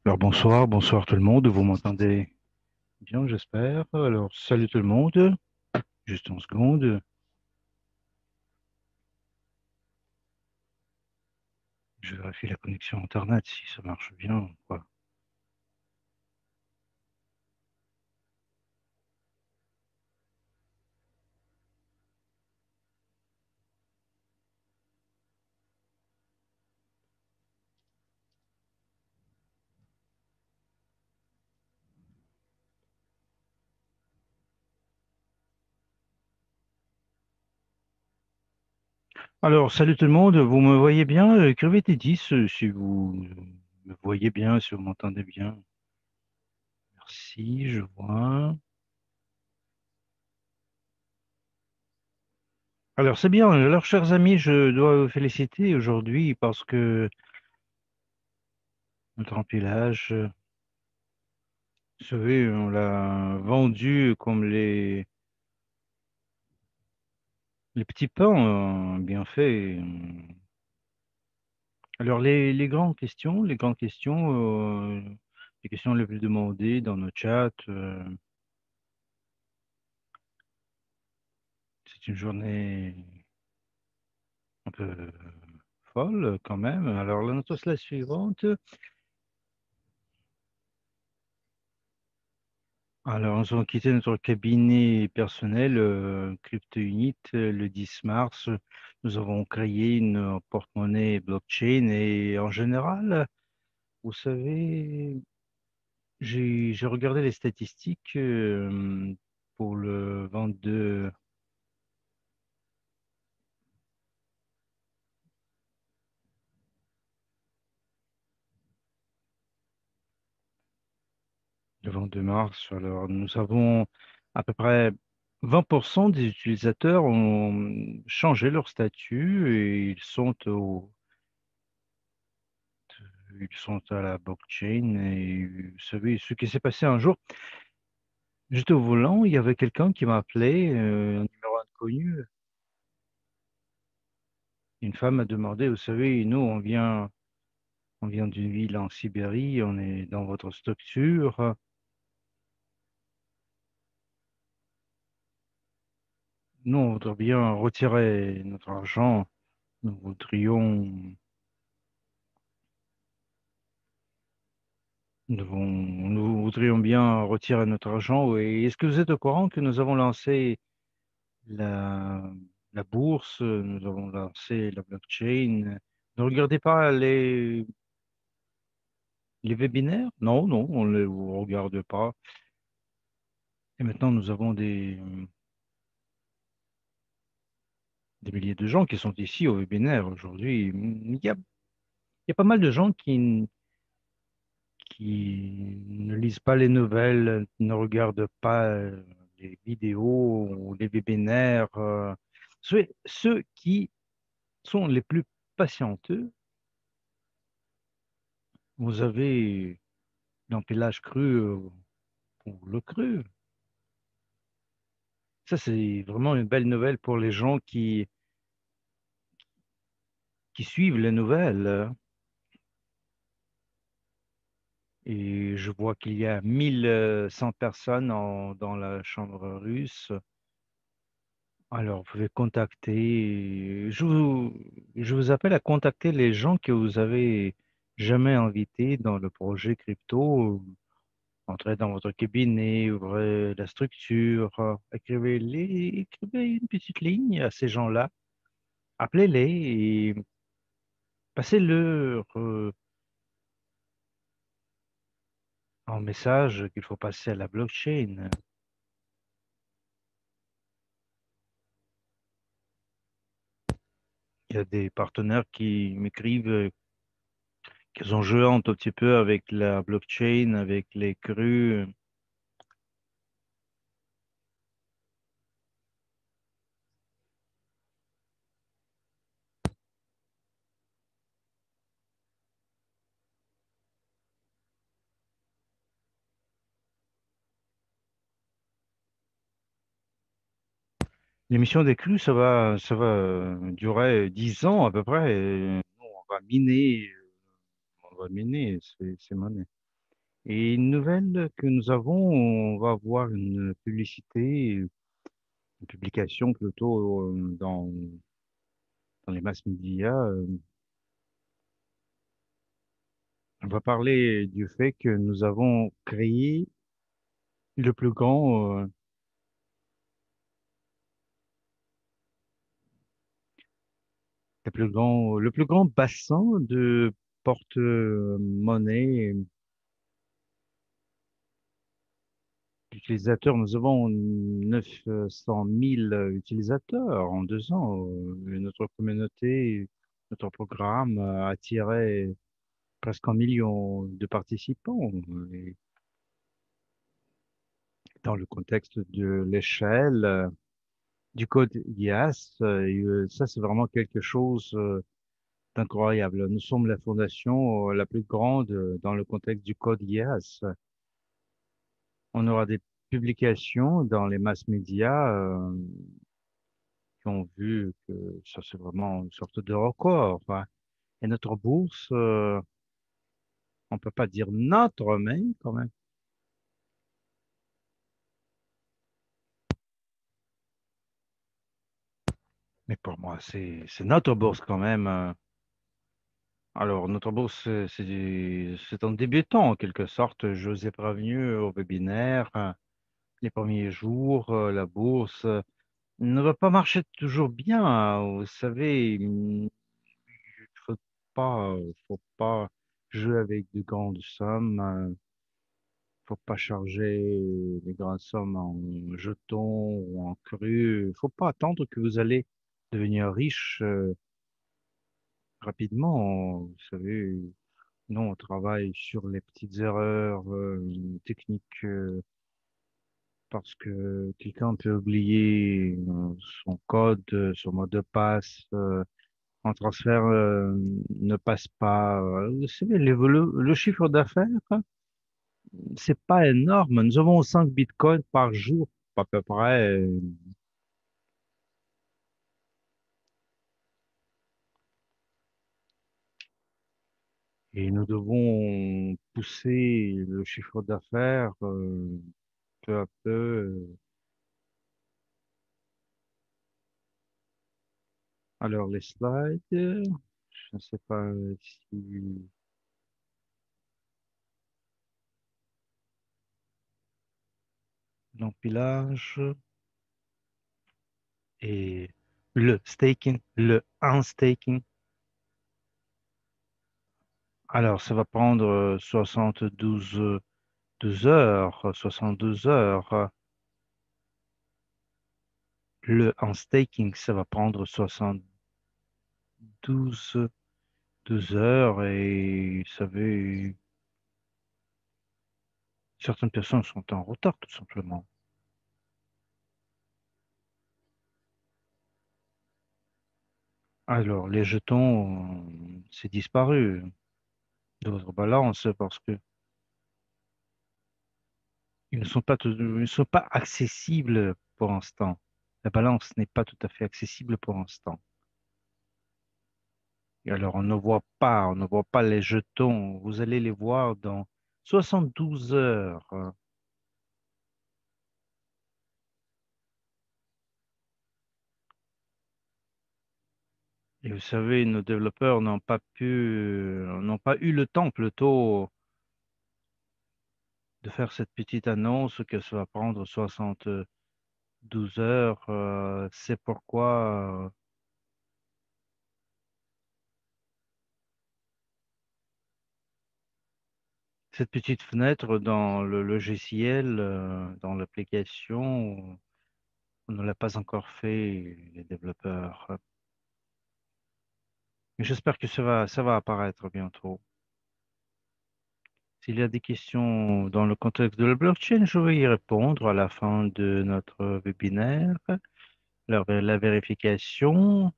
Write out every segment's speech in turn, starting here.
Alors bonsoir, bonsoir tout le monde. Vous m'entendez bien, j'espère. Alors salut tout le monde. Juste une seconde. Je vérifie la connexion Internet si ça marche bien ou quoi. Alors salut tout le monde. Vous me voyez bien? Écrivez des 10 si vous me voyez bien, si vous m'entendez bien. Merci, je vois. Alors c'est bien. Alors chers amis, je dois vous féliciter aujourd'hui parce que notre empilage, vous savez, on l'a vendu comme les petits pains bien faits. Alors, les grandes questions, les questions les plus demandées dans nos chats, c'est une journée un peu folle quand même. Alors, la note est la suivante. Alors, nous avons quitté notre cabinet personnel CryptoUnit le 10 mars. Nous avons créé une porte-monnaie blockchain et en général, vous savez, j'ai regardé les statistiques pour le 22. Le 22 mars, alors nous avons à peu près 20% des utilisateurs ont changé leur statut et ils sont à la blockchain. Et vous savez, ce qui s'est passé un jour, j'étais au volant, il y avait quelqu'un qui m'a appelé, un numéro inconnu. Une femme m'a demandé, vous savez, nous, on vient d'une ville en Sibérie, on est dans votre structure. Nous, on voudrait bien retirer notre argent. Nous voudrions nous voudrions bien retirer notre argent. Et est-ce que vous êtes au courant que nous avons lancé la, la bourse, nous avons lancé la blockchain? Ne regardez pas les webinaires? Non, non, on ne les regarde pas. Et maintenant, nous avons des milliers de gens qui sont ici au webinaire aujourd'hui. Il y a pas mal de gens qui ne lisent pas les nouvelles, ne regardent pas les vidéos ou les webinaires. Ceux qui sont les plus patienteux, vous avez l'empilage cru ou le cru. Ça, c'est vraiment une belle nouvelle pour les gens qui suivent les nouvelles. Et je vois qu'il y a 1100 personnes dans la chambre russe. Alors, vous pouvez contacter, je vous appelle à contacter les gens que vous avez jamais invités dans le projet crypto. Entrez dans votre cabinet, ouvrez la structure, écrivez une petite ligne à ces gens-là, appelez-les et passez-leur un message qu'il faut passer à la blockchain. Il y a des partenaires qui m'écrivent qu'ils ont joué un tout petit peu avec la blockchain, avec les crues. L'émission des crues, ça va durer 10 ans à peu près. Et nous, on va miner ces monnaies. Et une nouvelle que nous avons, on va avoir une publicité, une publication plutôt dans les masses médias. On va parler du fait que nous avons créé le plus le plus grand bassin de porte-monnaie d'utilisateurs. Nous avons 900 000 utilisateurs en 2 ans. Et notre communauté, notre programme a attiré presque 1 million de participants. Et dans le contexte de l'échelle du code IAS, ça c'est vraiment quelque chose d'incroyable. Nous sommes la fondation la plus grande dans le contexte du code IAS. On aura des publications dans les masses médias qui ont vu que ça c'est vraiment une sorte de record, hein. Et notre bourse, on peut pas dire notre, mais quand même. Mais pour moi, c'est notre bourse quand même. Alors, notre bourse, c'est un débutant en quelque sorte. Je vous ai prévenu au webinaire, les premiers jours, la bourse ne va pas marcher toujours bien, hein. Vous savez, faut faut pas jouer avec de grandes sommes. Faut pas charger les grandes sommes en jetons ou en cru. Faut pas attendre que vous allez devenir riche rapidement. Vous savez, nous, on travaille sur les petites erreurs techniques parce que quelqu'un peut oublier son code, son mot de passe. Un transfert ne passe pas. Vous savez, le chiffre d'affaires, hein, c'est pas énorme. Nous avons 5 bitcoins par jour, à peu près. Et nous devons pousser le chiffre d'affaires peu à peu. Alors, les slides, je ne sais pas si l'empilage et le staking, le unstaking. Alors, ça va prendre 12 heures, 72 heures. Le unstaking, ça va prendre 72 2 heures et vous savez, certaines personnes sont en retard tout simplement. Alors, les jetons, c'est disparu de votre balance parce que ils ne sont pas accessibles pour l'instant. La balance n'est pas tout à fait accessible pour l'instant. Et alors, on ne voit pas les jetons. Vous allez les voir dans 72 heures. Et vous savez, nos développeurs n'ont pas eu le temps plutôt de faire cette petite annonce que ça va prendre 72 heures. C'est pourquoi cette petite fenêtre dans le logiciel, dans l'application, on ne l'a pas encore fait, les développeurs. Mais j'espère que ça va apparaître bientôt. S'il y a des questions dans le contexte de la blockchain, je vais y répondre à la fin de notre webinaire. La vérification,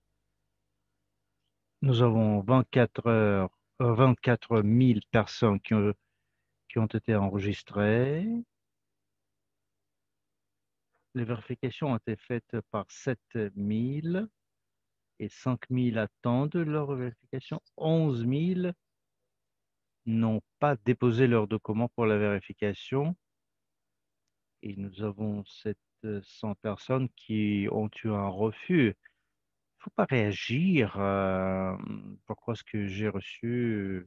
nous avons 24 heures, 24 000 personnes qui ont été enregistrées. Les vérifications ont été faites par 7 000 et 5 000 attendent leur vérification. 11 000 n'ont pas déposé leurs documents pour la vérification et nous avons 700 personnes qui ont eu un refus. Il faut pas réagir. Pourquoi est-ce que j'ai reçu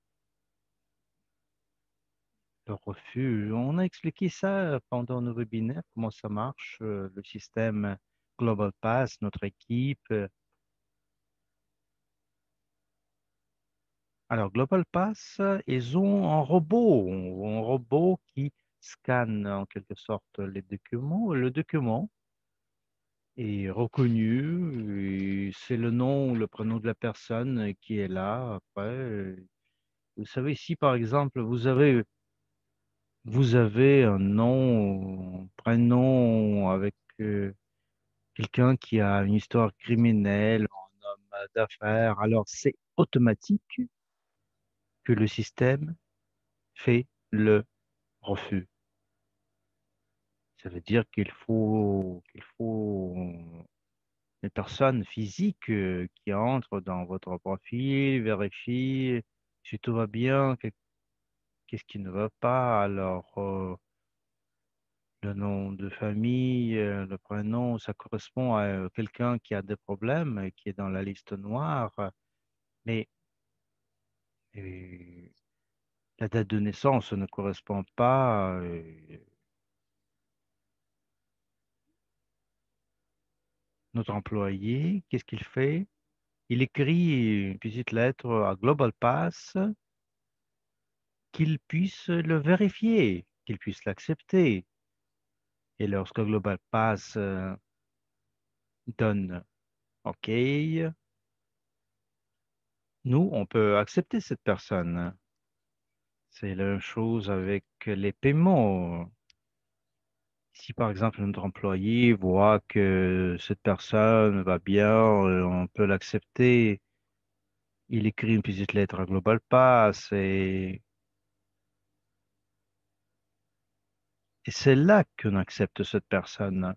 le refus? On a expliqué ça pendant nos webinaires, comment ça marche, le système Global Pass, notre équipe. Alors, Global Pass, ils ont un robot qui scanne en quelque sorte les documents. Le document est reconnu, et c'est le nom, le prénom de la personne qui est là. Après, vous savez, si par exemple vous avez un nom, un prénom avec quelqu'un qui a une histoire criminelle, un homme d'affaires, alors c'est automatique que le système fait le refus. Ça veut dire qu'il faut une personne physique qui entre dans votre profil, vérifie si tout va bien, qu'est-ce qui ne va pas. Alors, le nom de famille, le prénom, ça correspond à quelqu'un qui a des problèmes et qui est dans la liste noire. Mais euh, la date de naissance ne correspond pas. Notre employé, qu'est-ce qu'il fait? Il écrit une petite lettre à Global Pass qu'il puisse le vérifier, qu'il puisse l'accepter. Et lorsque Global Pass donne OK, nous, on peut accepter cette personne. C'est la même chose avec les paiements. Si par exemple notre employé voit que cette personne va bien, on peut l'accepter. Il écrit une petite lettre à Global Pass et c'est là qu'on accepte cette personne.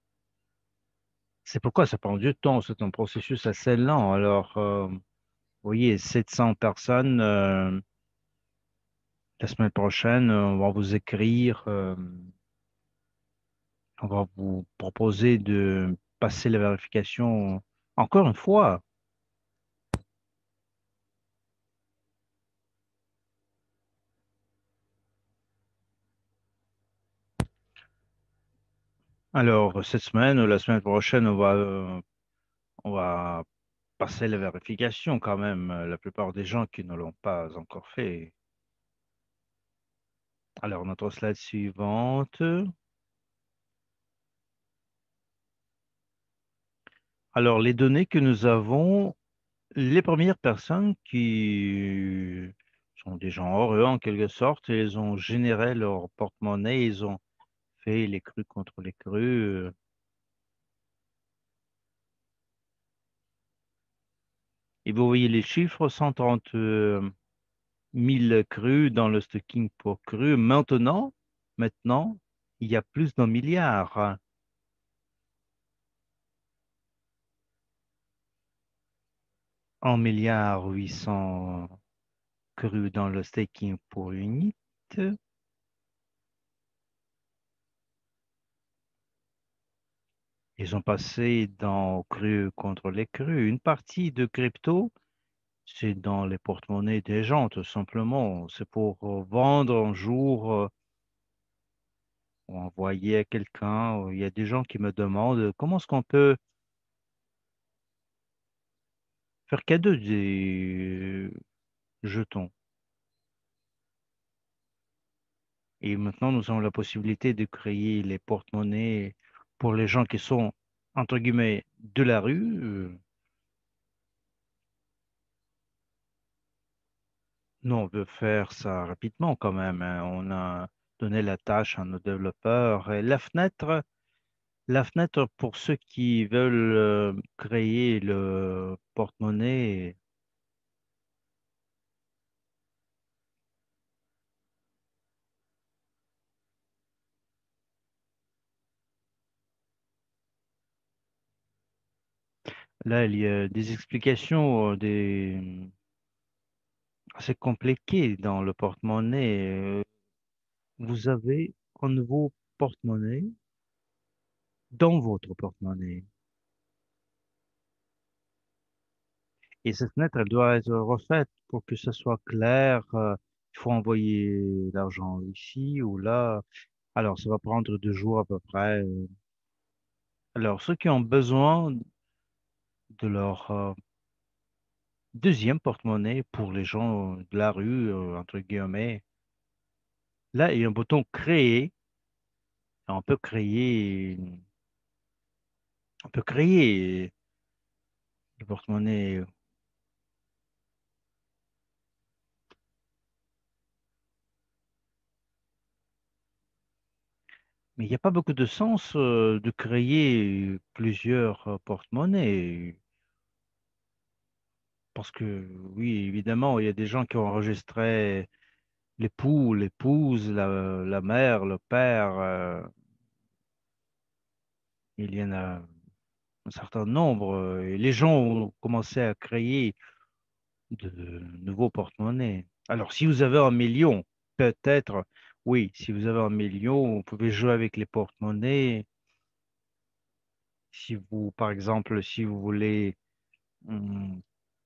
C'est pourquoi ça prend du temps, c'est un processus assez lent. Alors, vous voyez, 700 personnes, la semaine prochaine, on va vous écrire, on va vous proposer de passer la vérification encore une fois. Alors, cette semaine ou la semaine prochaine, on va passer la vérification quand même. La plupart des gens qui ne l'ont pas encore fait. Alors, notre slide suivante. Alors, les données que nous avons, les premières personnes qui sont des gens heureux en quelque sorte, ils ont généré leur porte-monnaie, ils ont fait les crus contre les crus. Et vous voyez les chiffres, 130 000 crus dans le stocking pour crus. Maintenant, il y a plus d'un milliard. Un milliard 800 crus dans le staking pour unit. Ils ont passé dans cru contre les crus. Une partie de crypto, c'est dans les porte-monnaies des gens, tout simplement. C'est pour vendre un jour ou envoyer à quelqu'un. Il y a des gens qui me demandent comment est-ce qu'on peut faire cadeau des jetons. Et maintenant, nous avons la possibilité de créer les porte-monnaies pour les gens qui sont, entre guillemets, de la rue. Nous, on veut faire ça rapidement quand même, hein. On a donné la tâche à nos développeurs. Et la fenêtre pour ceux qui veulent créer le porte-monnaie, là, il y a des explications, C'est compliqué dans le porte-monnaie. Vous avez un nouveau porte-monnaie dans votre porte-monnaie. Et cette fenêtre, elle doit être refaite pour que ce soit clair. Il faut envoyer l'argent ici ou là. Alors, ça va prendre 2 jours à peu près. Alors, ceux qui ont besoin de leur deuxième porte-monnaie pour les gens de la rue, entre guillemets, là, il y a un bouton créer. On peut créer, on peut créer le porte-monnaie. Mais il n'y a pas beaucoup de sens de créer plusieurs porte-monnaies. Parce que, oui, évidemment, il y a des gens qui ont enregistré l'époux, l'épouse, la mère, le père. Il y en a un certain nombre. Et les gens ont commencé à créer de nouveaux porte-monnaies. Alors, si vous avez 1 million, peut-être, oui, si vous avez 1 million, vous pouvez jouer avec les porte-monnaies. Si vous, par exemple, hum,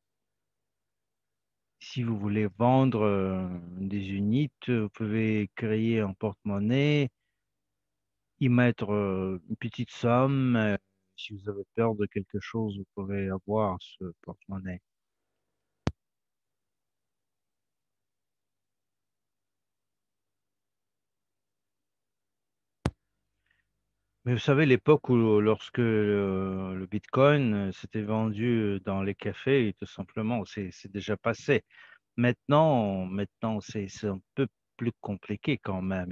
si vous voulez vendre des unités, vous pouvez créer un porte-monnaie, y mettre une petite somme. Si vous avez peur de quelque chose, vous pouvez avoir ce porte-monnaie. Mais vous savez, l'époque où lorsque le Bitcoin s'était vendu dans les cafés, tout simplement, c'est déjà passé. Maintenant, c'est un peu plus compliqué quand même.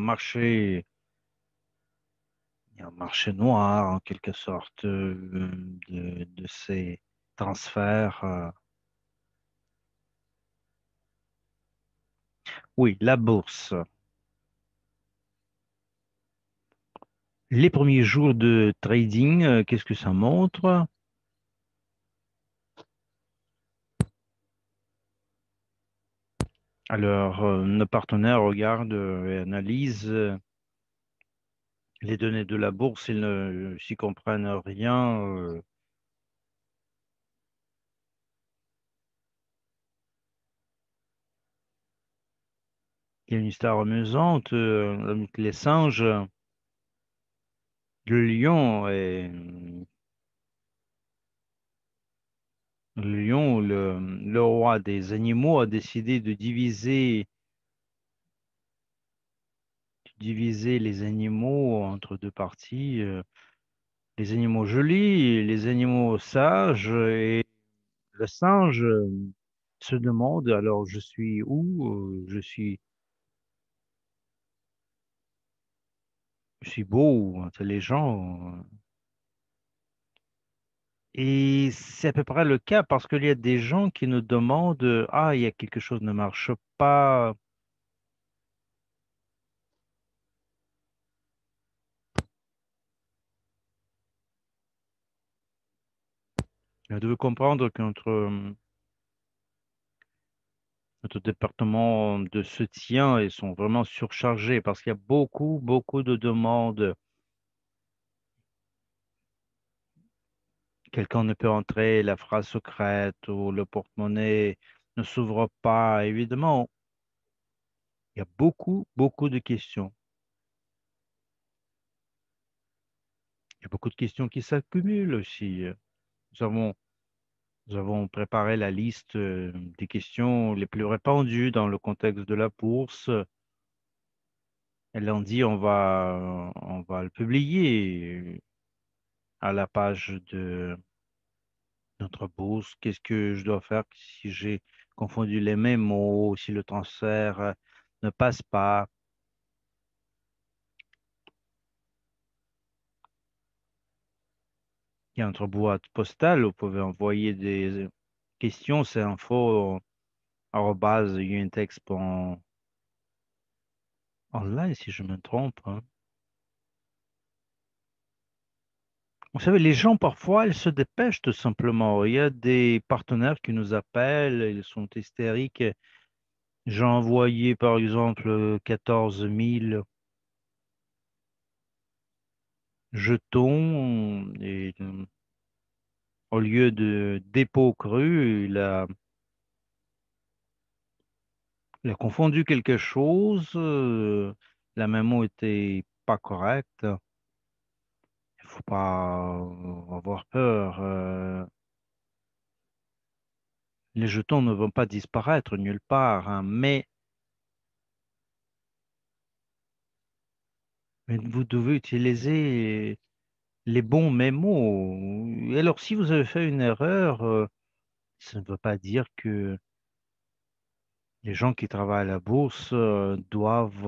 Il y a un marché noir en quelque sorte de ces transferts. Oui, la bourse. Les premiers jours de trading, qu'est-ce que ça montre? Alors, nos partenaires regardent et analysent les données de la bourse, ils ne s'y comprennent rien. Il y a une histoire amusante avec les singes. Le lion et le lion, le roi des animaux, a décidé de diviser les animaux entre deux parties. Les animaux jolis, et les animaux sages, et le singe se demande, alors je suis où? Je suis beau ou intelligent. Et c'est à peu près le cas parce qu'il y a des gens qui nous demandent, ah, il y a quelque chose qui ne marche pas. Vous devez comprendre que notre département de soutien, ils sont vraiment surchargés parce qu'il y a beaucoup, beaucoup de demandes. Quelqu'un ne peut entrer, la phrase secrète ou le porte-monnaie ne s'ouvre pas. Évidemment, il y a beaucoup, beaucoup de questions. Il y a beaucoup de questions qui s'accumulent aussi. Nous avons, nous avons préparé la liste des questions les plus répandues dans le contexte de la bourse. Et lundi, on va le publier à la page de notre bourse. Qu'est-ce que je dois faire si j'ai confondu les mêmes mots, si le transfert ne passe pas? Il y a notre boîte postale, vous pouvez envoyer des questions, c'est info@untex.online si je me trompe, hein. Vous savez, les gens, parfois, ils se dépêchent tout simplement. Il y a des partenaires qui nous appellent, ils sont hystériques. J'ai envoyé, par exemple, 14 000 jetons et au lieu de dépôt cru, il a confondu quelque chose. La mémo était pas correcte. Il faut pas avoir peur. Les jetons ne vont pas disparaître nulle part, hein, mais vous devez utiliser les bons mémos. Et alors, si vous avez fait une erreur, ça ne veut pas dire que les gens qui travaillent à la bourse doivent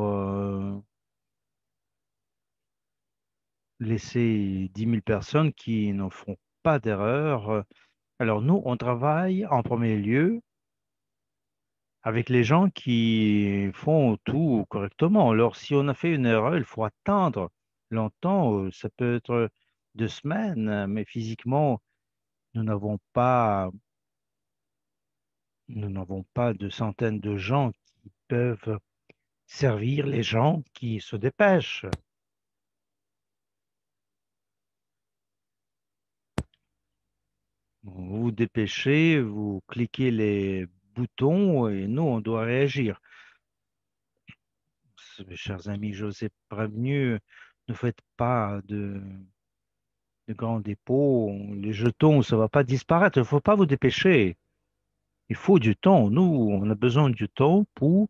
laisser 10 000 personnes qui ne font pas d'erreur. Alors, nous, on travaille en premier lieu avec les gens qui font tout correctement. Alors, si on a fait une erreur, il faut attendre longtemps. Ça peut être 2 semaines, mais physiquement, nous n'avons pas, nous n'avons pas de centaines de gens qui peuvent servir les gens qui se dépêchent. Vous vous dépêchez, vous cliquez les boutons et nous, on doit réagir. Mes chers amis, je vous ai prévenu, ne faites pas de grands dépôts. Les jetons, ça ne va pas disparaître. Il ne faut pas vous dépêcher. Il faut du temps. Nous, on a besoin du temps pour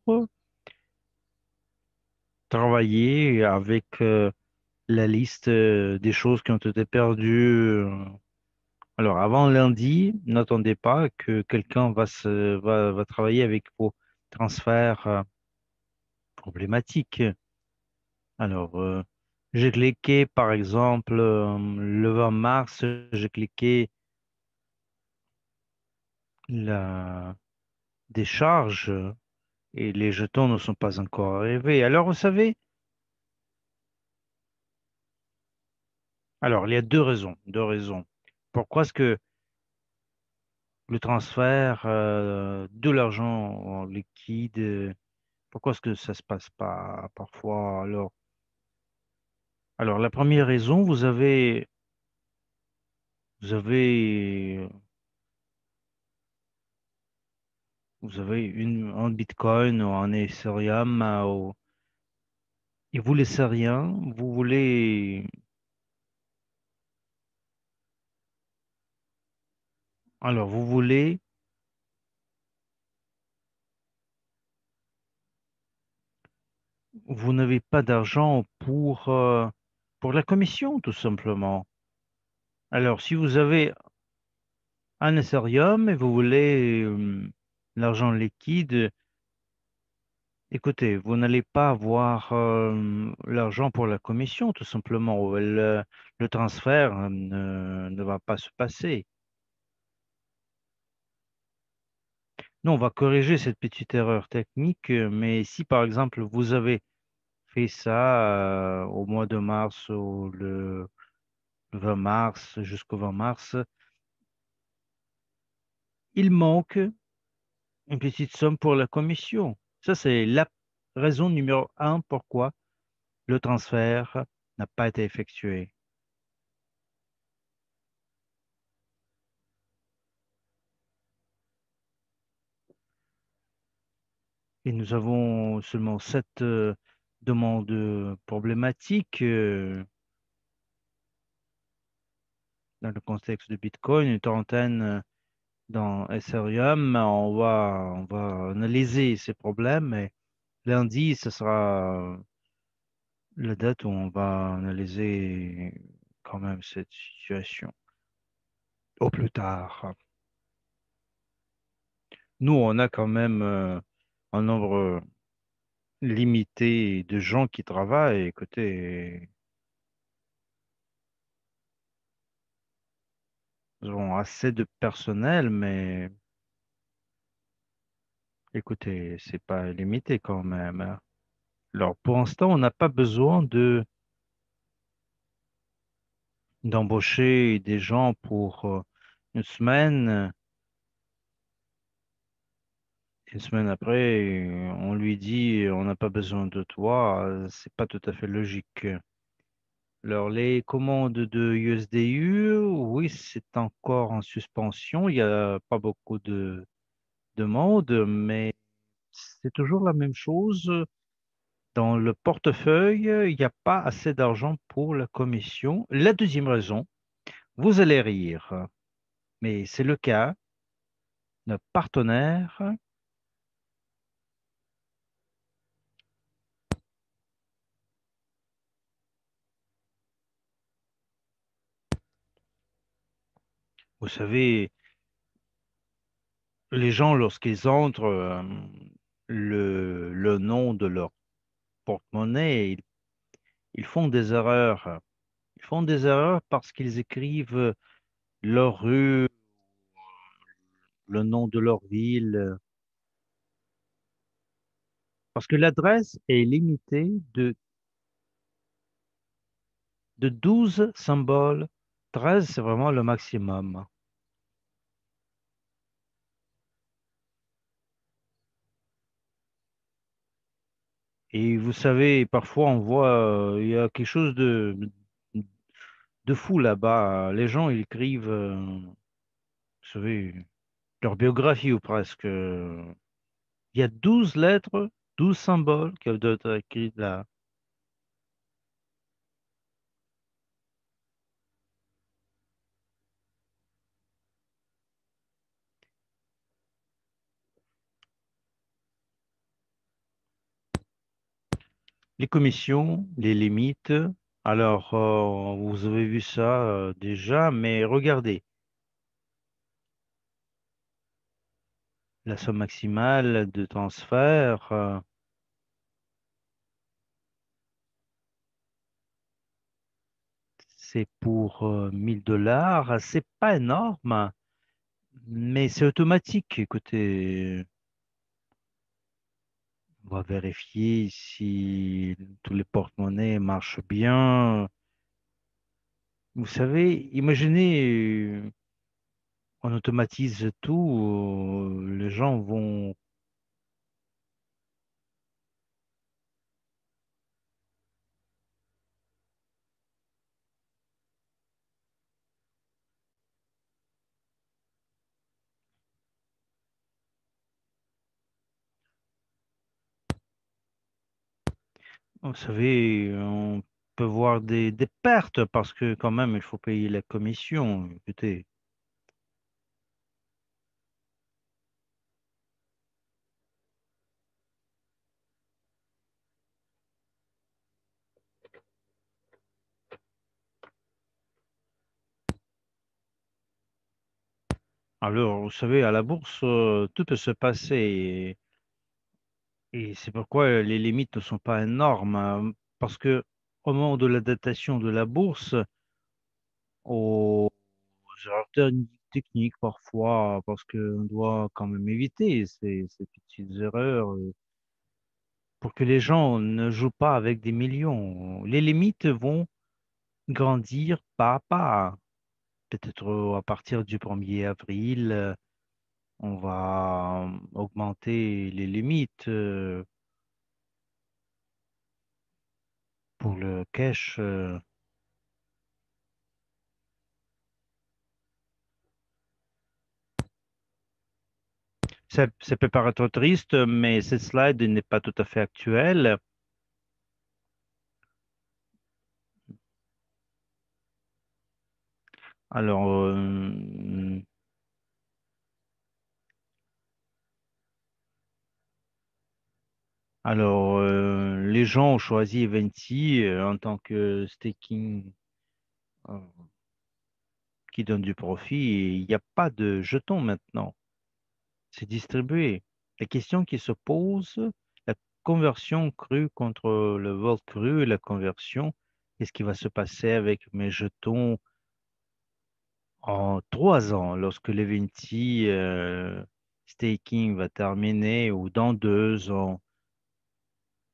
travailler avec la liste des choses qui ont été perdues. Alors, avant lundi, n'attendez pas que quelqu'un va travailler avec vos transferts problématiques. Alors, j'ai cliqué, par exemple, le 20 mars, j'ai cliqué la décharge et les jetons ne sont pas encore arrivés. Alors, vous savez, alors, il y a deux raisons, deux raisons. Pourquoi est-ce que le transfert de l'argent en liquide, pourquoi est-ce que ça se passe pas parfois? Alors, la première raison, vous avez, vous avez un Bitcoin ou un Ethereum et vous laissez rien, vous voulez, alors vous voulez, vous n'avez pas d'argent pour la commission, tout simplement. Alors, si vous avez un Ethereum et vous voulez l'argent liquide, écoutez, vous n'allez pas avoir l'argent pour la commission, tout simplement. Le transfert ne va pas se passer. Nous, on va corriger cette petite erreur technique, mais si par exemple vous avez fait ça au mois de mars ou le 20 mars jusqu'au 20 mars, il manque une petite somme pour la commission. Ça, c'est la raison numéro un pourquoi le transfert n'a pas été effectué. Et nous avons seulement 7 demandes problématiques dans le contexte de Bitcoin, une trentaine dans Ethereum. On va analyser ces problèmes et lundi, ce sera la date où on va analyser quand même cette situation. Au plus tard. Nous, on a quand même un nombre limité de gens qui travaillent. Écoutez, nous avons assez de personnel, mais écoutez, c'est pas limité quand même, hein. Alors, pour l'instant, on n'a pas besoin d'embaucher des gens pour une semaine. Une semaine après, on lui dit on n'a pas besoin de toi. C'est pas tout à fait logique. Alors, les commandes de USDU, oui, c'est encore en suspension. Il n'y a pas beaucoup de demandes, mais c'est toujours la même chose. Dans le portefeuille, il n'y a pas assez d'argent pour la commission. La deuxième raison, vous allez rire, mais c'est le cas. Nos partenaires, vous savez, les gens, lorsqu'ils entrent le nom de leur porte-monnaie, ils font des erreurs. Ils font des erreurs parce qu'ils écrivent leur rue, le nom de leur ville, parce que l'adresse est limitée de 12 symboles. 13, c'est vraiment le maximum. Et vous savez, parfois on voit, il y a quelque chose de fou là-bas. Les gens, ils écrivent, vous savez, leur biographie ou presque. Il y a 12 lettres, 12 symboles qui doivent être écrits là. Les commissions, les limites. Alors, vous avez vu ça déjà, mais regardez, la somme maximale de transfert, c'est pour 1000 dollars. C'est pas énorme, mais c'est automatique. Écoutez, on va vérifier si tous les porte-monnaies marchent bien. Vous savez, imaginez, on automatise tout, les gens vont. Vous savez, on peut voir des pertes parce que quand même, il faut payer la commission. Écoutez, alors, vous savez, à la bourse, tout peut se passer et c'est pourquoi les limites ne sont pas énormes, hein, parce que au moment de la datation de la bourse, aux erreurs techniques parfois, parce qu'on doit quand même éviter ces petites erreurs pour que les gens ne jouent pas avec des millions. Les limites vont grandir pas à pas. Peut-être à partir du 1er avril, on va augmenter les limites pour le cash. Ça peut paraître triste, mais cette slide n'est pas tout à fait actuelle. Alors, les gens ont choisi Eventy en tant que staking euh, qui donne du profit et il n'y a pas de jetons maintenant. C'est distribué. La question qui se pose, la conversion crue contre le vol cru, la conversion, qu'est-ce qui va se passer avec mes jetons en 3 ans lorsque l'Eventy staking va terminer ou dans 2 ans,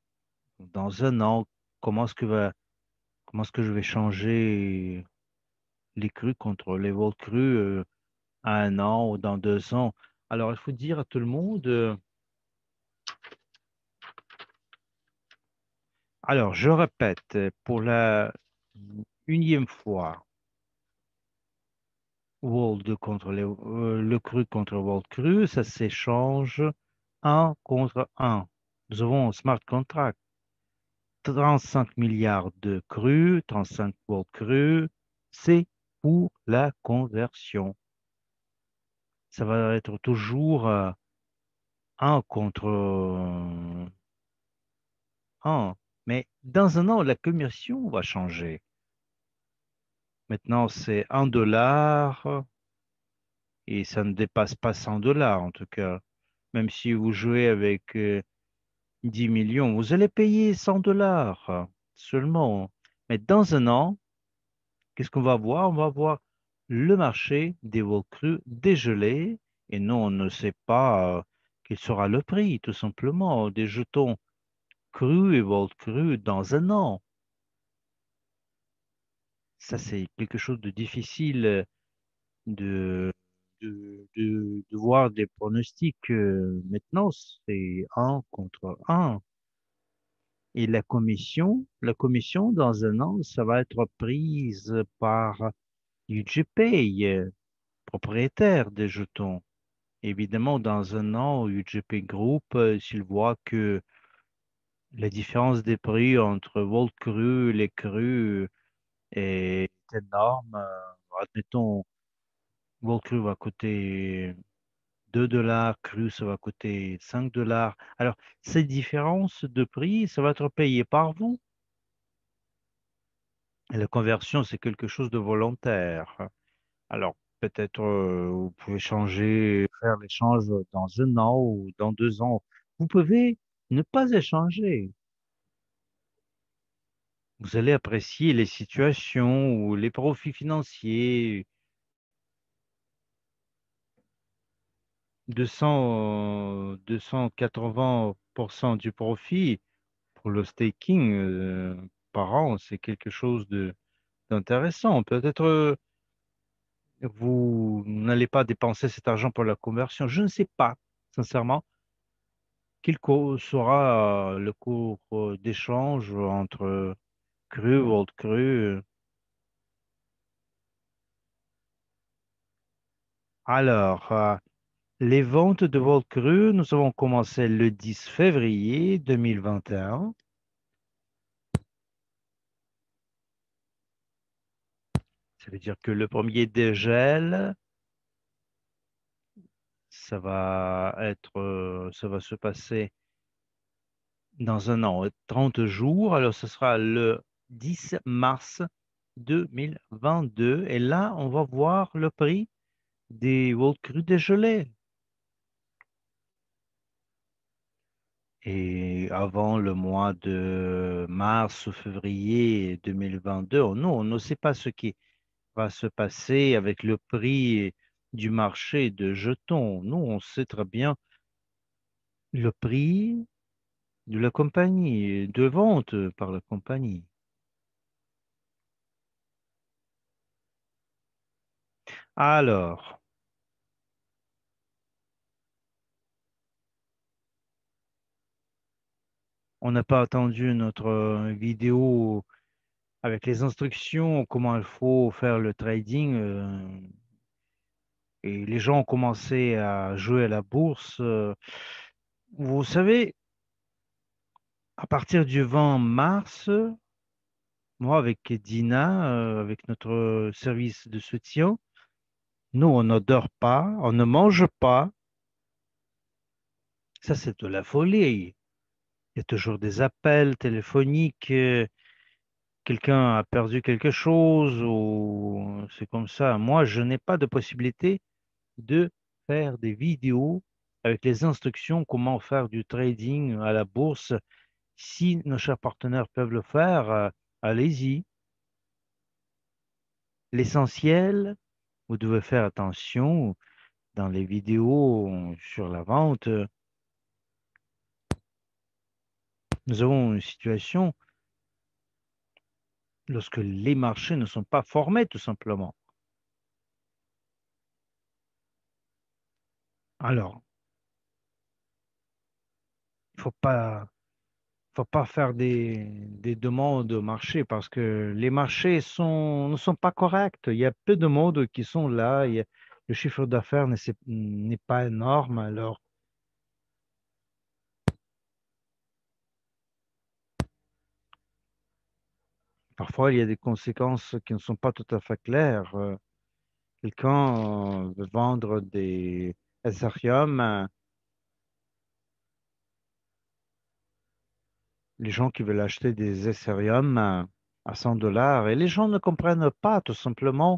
ou dans un an, comment est-ce que je vais changer? les crus contre les vols crus à un an ou dans 2 ans. Alors, il faut dire à tout le monde, alors je répète pour la unième fois, World contre le cru contre World cru, ça s'échange un contre un. Nous avons un smart contract, 35 milliards de crus, 35 World cru, c'est pour la conversion. Ça va être toujours un contre un. Mais dans un an, la conversion va changer. Maintenant, c'est 1 dollar et ça ne dépasse pas 100 dollars en tout cas. Même si vous jouez avec 10 millions, vous allez payer 100 dollars seulement. Mais dans un an, qu'est-ce qu'on va voir? On va voir le marché des veaux crus dégelé et nous, on ne sait pas quel sera le prix, tout simplement, des jetons crus et veaux crus dans un an. Ça, c'est quelque chose de difficile de, de voir des pronostics. Maintenant, c'est un contre un. Et la commission, dans un an, ça va être prise par UGPay, propriétaire des jetons. Évidemment, dans un an, UGP Group, s'il voit que la différence des prix entre Volt Cru et les crus est énorme, admettons, Volt Cru va coûter 2 dollars, cru, ça va coûter 5 dollars. Alors, cette différence de prix, ça va être payé par vous. Et la conversion, c'est quelque chose de volontaire. Alors, peut-être vous pouvez changer, faire l'échange dans un an ou dans 2 ans. Vous pouvez ne pas échanger. Vous allez apprécier les situations ou les profits financiers. 280% du profit pour le staking par an, c'est quelque chose d'intéressant. Peut-être vous n'allez pas dépenser cet argent pour la conversion. Je ne sais pas, sincèrement, sera le cours d'échange entre cru, World Cru. Alors, les ventes de World Cru, nous avons commencé le 10 février 2021. Ça veut dire que le premier dégel, ça va se passer dans un an, 30 jours. Alors, ce sera le 10 mars 2022. Et là, on va voir le prix des World Cru dégelés. Et avant le mois de mars ou février 2022, nous, on ne sait pas ce qui va se passer avec le prix du marché de jetons. Nous, on sait très bien le prix de la compagnie, de vente par la compagnie. Alors, on n'a pas attendu notre vidéo avec les instructions, comment il faut faire le trading. Et les gens ont commencé à jouer à la bourse. Vous savez, à partir du 20 mars, moi avec Dina, avec notre service de soutien, nous, on ne dort pas, on ne mange pas. Ça, c'est de la folie. Il y a toujours des appels téléphoniques. Quelqu'un a perdu quelque chose ou c'est comme ça. Moi, je n'ai pas de possibilité de faire des vidéos avec les instructions comment faire du trading à la bourse. Si nos chers partenaires peuvent le faire, allez-y. L'essentiel, vous devez faire attention dans les vidéos sur la vente. Nous avons une situation lorsque les marchés ne sont pas formés, tout simplement. Alors, il faut pas faire des demandes au marché parce que les marchés ne sont pas corrects. Il y a peu de monde qui sont là. Le chiffre d'affaires n'est pas énorme. Alors, parfois, il y a des conséquences qui ne sont pas tout à fait claires. Quelqu'un veut vendre des Ethereum. Les gens qui veulent acheter des Ethereum à 100 dollars et les gens ne comprennent pas, tout simplement.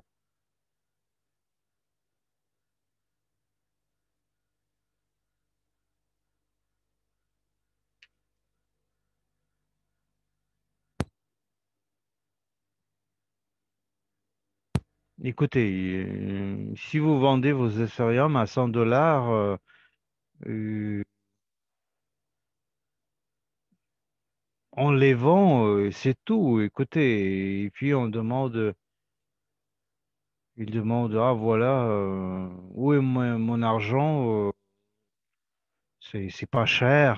Écoutez, si vous vendez vos Ethereum à 100 dollars, euh, on les vend, c'est tout. Écoutez, et puis il demande, ah voilà, où est mon argent? C'est pas cher.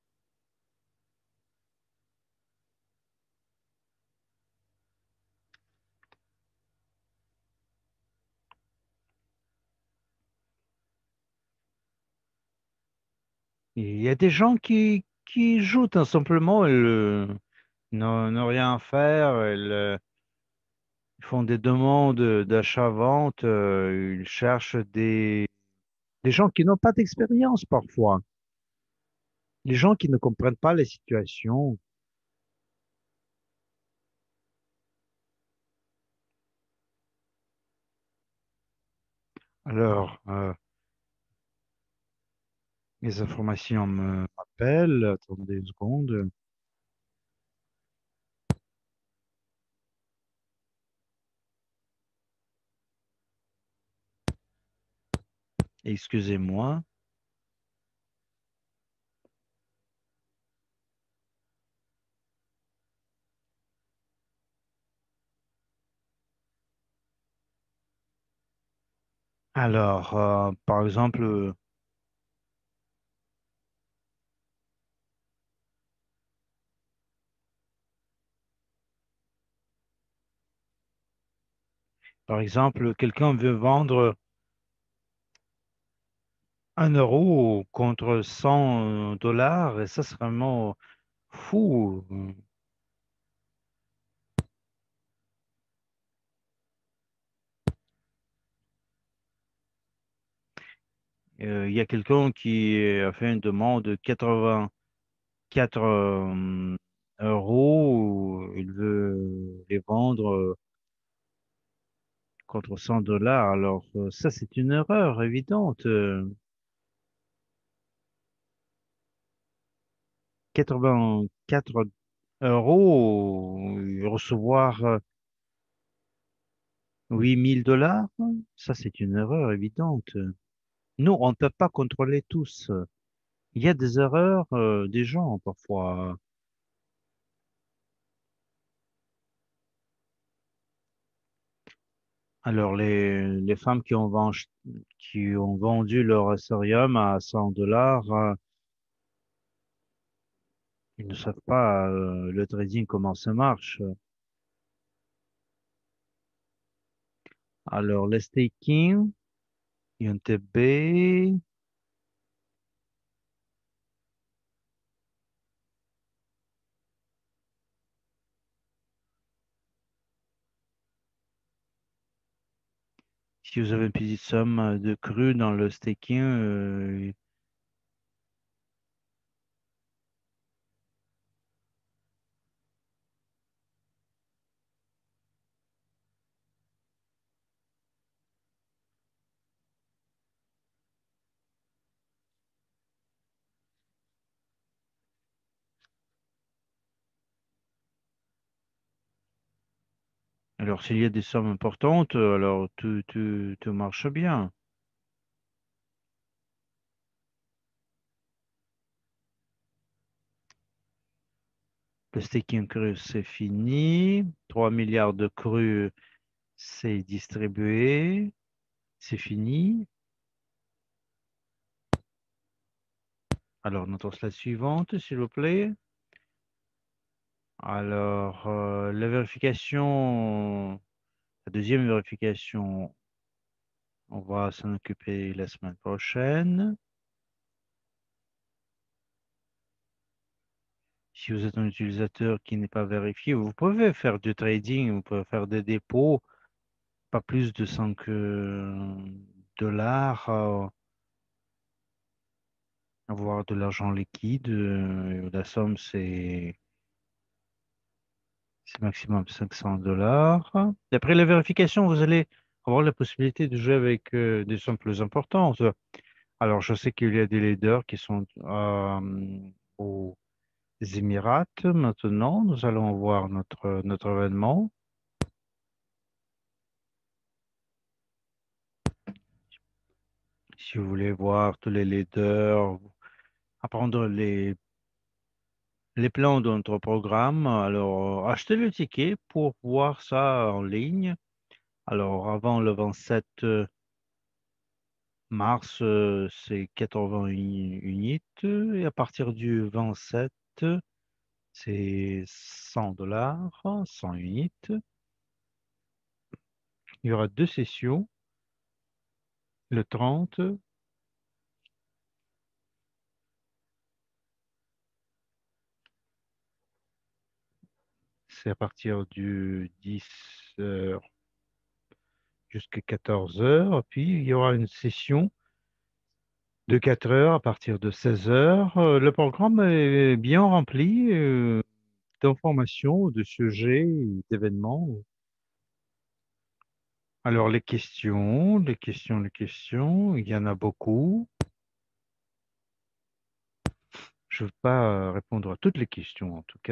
Il y a des gens qui jouent tout simplement, ne rien faire, ils font des demandes d'achat-vente, ils cherchent des gens qui n'ont pas d'expérience parfois, les gens qui ne comprennent pas les situations. Alors, les informations me m'appellent, attendez une seconde, excusez-moi. Alors, par exemple, quelqu'un veut vendre 1 euro contre 100 dollars, et ça, c'est vraiment fou. Il y a quelqu'un qui a fait une demande de 84 euros. Il veut les vendre contre 100 dollars. Alors, ça, c'est une erreur évidente. 84 euros, recevoir 8 000 dollars, ça, c'est une erreur évidente. Nous, on ne peut pas contrôler tous. Il y a des erreurs des gens parfois. Alors, les femmes qui ont vendu leur Ethereum à 100 dollars, ils ne savent pas le trading comment ça marche. Alors, le staking, INTB, si vous avez une petite somme de cru dans le staking, alors s'il y a des sommes importantes, alors tout marche bien. Le staking cru, c'est fini. 3 milliards de cru, c'est distribué. C'est fini. Alors, notre slide suivante, s'il vous plaît. Alors, la vérification, la deuxième vérification, on va s'en occuper la semaine prochaine. Si vous êtes un utilisateur qui n'est pas vérifié, vous pouvez faire du trading, vous pouvez faire des dépôts, pas plus de 5 dollars, avoir de l'argent liquide. La somme, c'est maximum 500 dollars. Et après la vérification, vous allez avoir la possibilité de jouer avec des sommes plus importantes. Alors, je sais qu'il y a des leaders qui sont aux Émirats. Maintenant, nous allons voir notre événement. Si vous voulez voir tous les leaders, apprendre les plans de notre programme, alors achetez le ticket pour voir ça en ligne. Alors, avant le 27 mars, c'est 80 units. Et à partir du 27, c'est 100 dollars, 100 units. Il y aura deux sessions. Le 30, c'est à partir du 10 heures jusqu'à 14 heures. Puis, il y aura une session de 4 heures à partir de 16 heures. Le programme est bien rempli d'informations, de sujets, d'événements. Alors, les questions, il y en a beaucoup. Je ne vais pas répondre à toutes les questions, en tout cas.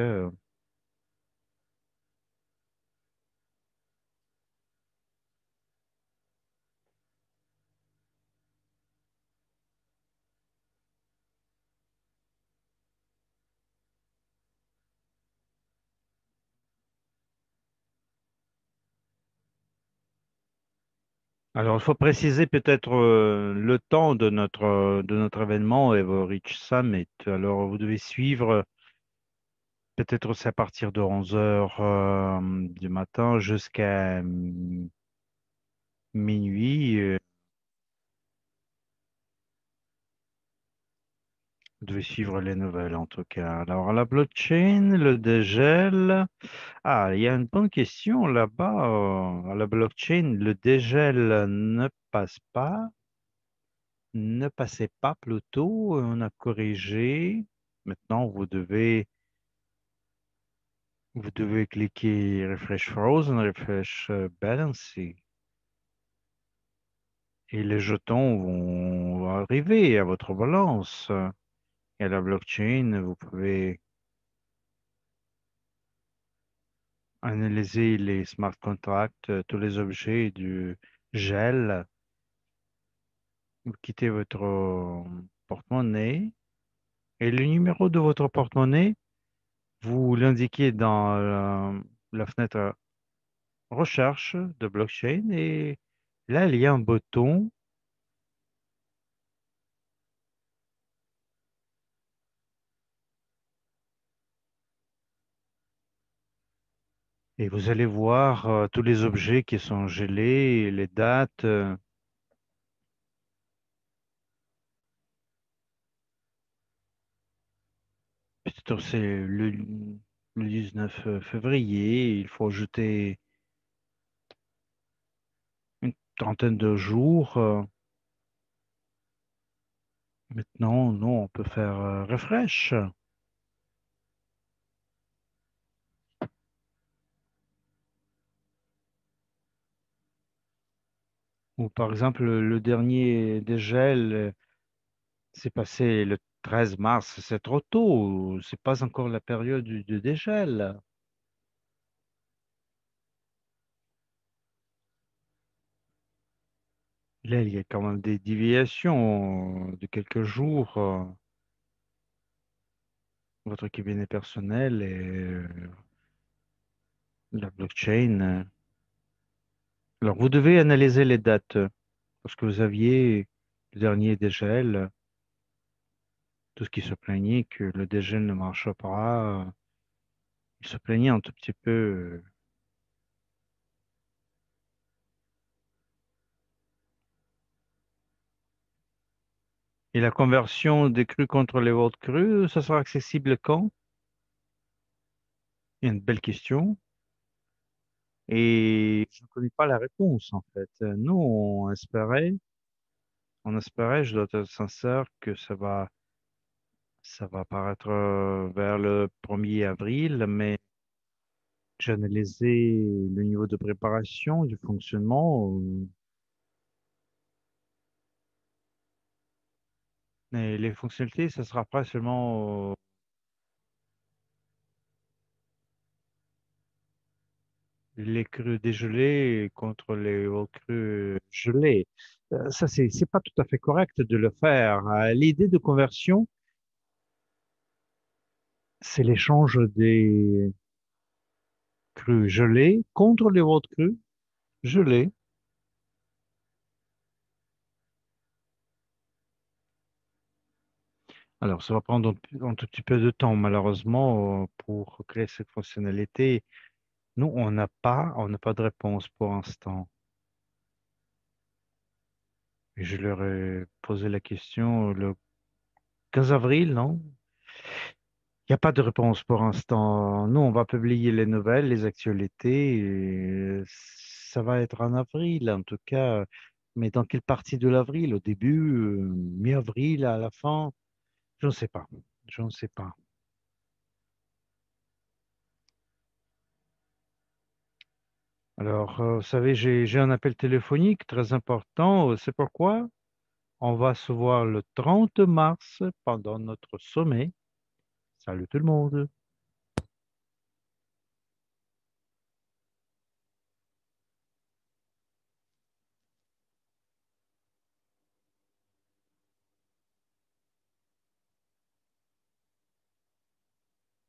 Alors, il faut préciser peut-être le temps de notre événement Evo-Reach Summit. Alors, vous devez suivre, peut-être c'est à partir de 11 heures du matin jusqu'à minuit. Vous devez suivre les nouvelles en tout cas. Alors, la blockchain, le dégel. Ah, il y a une bonne question là-bas. À la blockchain, le dégel ne passe pas. Ne passait pas plutôt. On a corrigé. Maintenant, vous devez cliquer Refresh Frozen, Refresh Balance et les jetons vont arriver à votre balance. Et à la blockchain, vous pouvez analyser les smart contracts, tous les objets du gel. Vous quittez votre porte-monnaie et le numéro de votre porte-monnaie, vous l'indiquez dans la fenêtre recherche de blockchain et là, il y a un bouton et vous allez voir tous les objets qui sont gelés, les dates. Peut-être c'est le 19 février. Il faut ajouter une trentaine de jours. Maintenant, non, on peut faire refresh. Ou par exemple, le dernier dégel s'est passé le 13 mars. C'est trop tôt. C'est pas encore la période du dégel. Là, il y a quand même des déviations de quelques jours. Votre cabinet personnel et la blockchain. Alors, vous devez analyser les dates parce que vous aviez le dernier dégel. Tout ce qui se plaignait que le déjeuner ne marche pas. Il se plaignait un tout petit peu. Et la conversion des crues contre les hautes crues, ça sera accessible quand? Il y a une belle question. Et je ne connais pas la réponse, en fait. Nous, on espérait, je dois être sincère, que ça va apparaître vers le 1er avril, mais j'ai analysé le niveau de préparation du fonctionnement. Et les fonctionnalités, ça sera pas seulement les crues dégelées contre les hautes crues gelées. Ça, c'est pas tout à fait correct de le faire. L'idée de conversion, c'est l'échange des crues gelées contre les hautes crues gelées. Alors, ça va prendre un tout petit peu de temps, malheureusement, pour créer cette fonctionnalité. Nous, on n'a pas de réponse pour l'instant. Et je leur ai posé la question le 15 avril, non? Il n'y a pas de réponse pour l'instant. Nous, on va publier les nouvelles, les actualités. Et ça va être en avril, en tout cas. Mais dans quelle partie de l'avril? Au début, mi-avril, à la fin? Je ne sais pas. Je ne sais pas. Alors, vous savez, j'ai un appel téléphonique très important. C'est pourquoi on va se voir le 30 mars pendant notre sommet. Salut tout le monde.